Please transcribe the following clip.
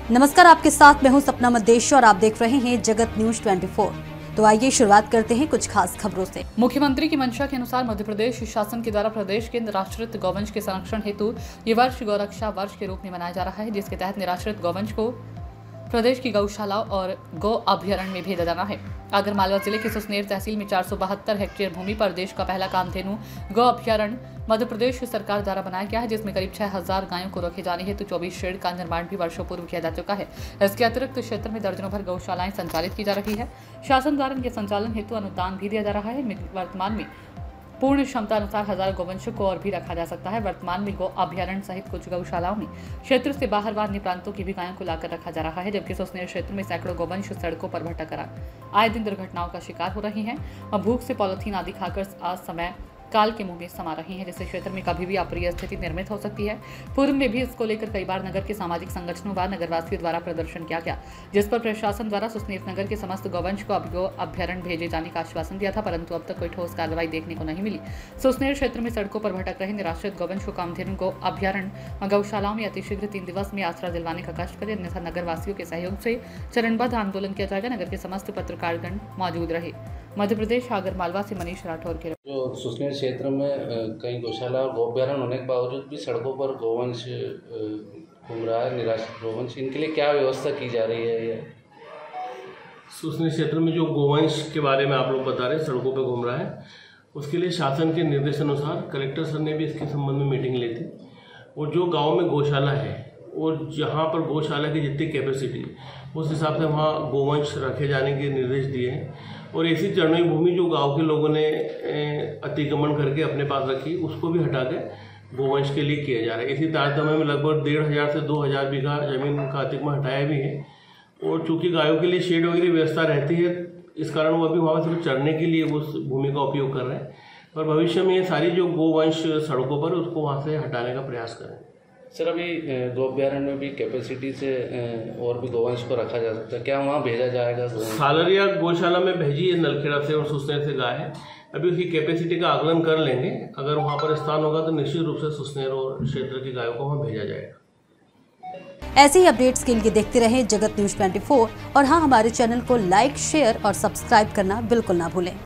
नमस्कार, आपके साथ मैं हूं सपना मद्देश और आप देख रहे हैं जगत न्यूज 24। तो आइए शुरुआत करते हैं कुछ खास खबरों से। मुख्यमंत्री की मंशा के अनुसार मध्य प्रदेश शासन के द्वारा प्रदेश के निराश्रित गौवंश के संरक्षण हेतु ये वर्ष गौरक्षा वर्ष के रूप में मनाया जा रहा है, जिसके तहत निराश्रित गौवंश को प्रदेश की गौशाला और गौ अभ्यारण्य में भेजा जाना है। आगरमालवा जिले के सुसनेर तहसील में 472 हेक्टेयर भूमि पर देश का पहला कामधेनु गौ अभ्यारण्य मध्य प्रदेश सरकार द्वारा बनाया गया है, जिसमें करीब 6000 गायों को रखे जाने हेतु 24 शेड का निर्माण भी वर्षों पूर्व किया जा चुका है। इसके अतिरिक्त क्षेत्र में दर्जनों भर गौशालाएं संचालित की जा रही है। शासन द्वारा इनके संचालन हेतु अनुदान भी दिया जा रहा है। वर्तमान में पूर्ण क्षमता अनुसार 1000 गौवंशों को और भी रखा जा सकता है। वर्तमान में गौ अभ्यारण्य सहित कुछ गौशालाओं में क्षेत्र से बाहर व अन्य प्रांतों की भी गायों को लाकर रखा जा रहा है, जबकि सुसनेर क्षेत्र में सैकड़ों गौवंश सड़कों पर भटक कर आए दिन दुर्घटनाओं का शिकार हो रही हैं और भूख से पॉलिथीन आदि खाकर आज समय काल के मुंह में समा रही हैं, जिससे क्षेत्र में कभी भी अप्रिय स्थिति निर्मित हो सकती है। पूर्व में भी इसको लेकर कई बार नगर के सामाजिक संगठनों व नगरवासियों द्वारा प्रदर्शन किया गया, जिस पर प्रशासन द्वारा सुसनेर नगर के समस्त गौवंश को गौ अभ्यारण्य भेजे जाने का आश्वासन दिया था, परंतु अब तक कोई ठोस कार्रवाई देखने को नहीं मिली। सुसनेर क्षेत्र में सड़कों पर भटक रहे निराश्रित गौवंश को कामधेनु गौ अभ्यारण्य और गौशालाओं में अतिशीघ्र 3 दिवस में आश्रय दिलवाने का कष्ट करें, अन्यथा नगरवासियों के सहयोग से चरणबद्ध आंदोलन किया जाएगा। नगर के समस्त पत्रकारगण मौजूद रहे। मध्य प्रदेश आगरमालवा से मनीष राठौर के। जो सुसनेर क्षेत्र में कई गौशाला और गौअभ्यारण्य होने के बावजूद भी सड़कों पर गौवंश घूम रहा है, निराश्रित गौवंश, इनके लिए क्या व्यवस्था की जा रही है? सुसनेर क्षेत्र में जो गौवंश के बारे में आप लोग बता रहे हैं सड़कों पर घूम रहा है, उसके लिए शासन के निर्देशानुसार कलेक्टर सर ने भी इसके संबंध में मीटिंग ली थी। और जो गाँव में गौशाला है और जहाँ पर गौशाला की जितनी कैपेसिटी उस हिसाब से वहाँ गौवंश रखे जाने के निर्देश दिए हैं। और ऐसी चरणों भूमि जो गांव के लोगों ने अतिक्रमण करके अपने पास रखी, उसको भी हटा के गौवंश के लिए किया जा रहा है। इसी तारतम्य में लगभग 1500 से 2000 बीघा जमीन का अतिक्रमण हटाया भी है। और चूँकि गायों के लिए शेड वगैरह व्यवस्था रहती है, इस कारण वो अभी वहाँ सिर्फ चरने के लिए उस भूमि का उपयोग कर रहे हैं। पर भविष्य में ये सारी जो गौवंश सड़कों पर उसको वहाँ से हटाने का प्रयास करें। सर, अभी गौ अभ्यारण्य में भी कैपेसिटी से और भी गौवंश को रखा जा सकता है, क्या वहाँ भेजा जाएगा? सालरिया गौशाला में भेजी है, नलखेड़ा से और सुसनेर से गाय है। अभी उसकी कैपेसिटी का आकलन कर लेंगे। अगर वहाँ पर स्थान होगा तो निश्चित रूप से सुसनेर और क्षेत्र की गायों को वहाँ भेजा जाएगा। ऐसे ही अपडेट्स के लिए देखते रहें जगत न्यूज 24 और हाँ, हमारे चैनल को लाइक, शेयर और सब्सक्राइब करना बिल्कुल ना भूलें।